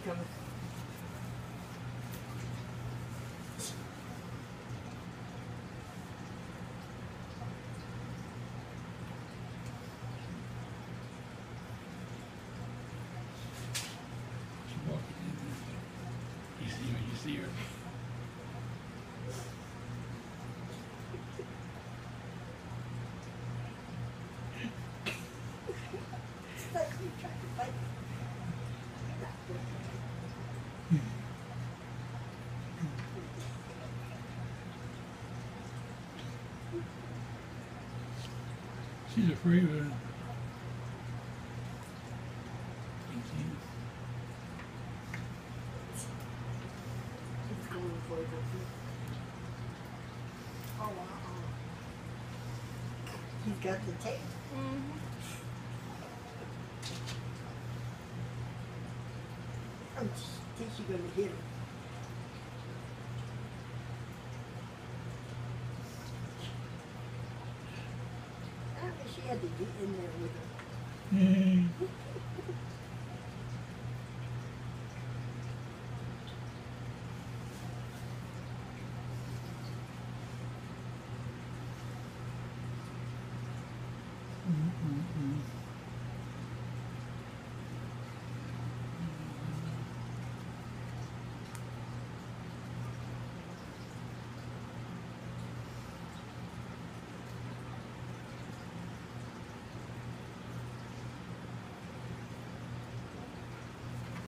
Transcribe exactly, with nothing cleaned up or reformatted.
coming. She's walking in there. You see her, you see her. It's like you trying to fight. She's afraid of her. He's going for it. Oh, wow. He's got the tape. Mm-hmm. I think she's going to hit him. I mean, she had to get in there with him. Mm. Mm, mm, mm.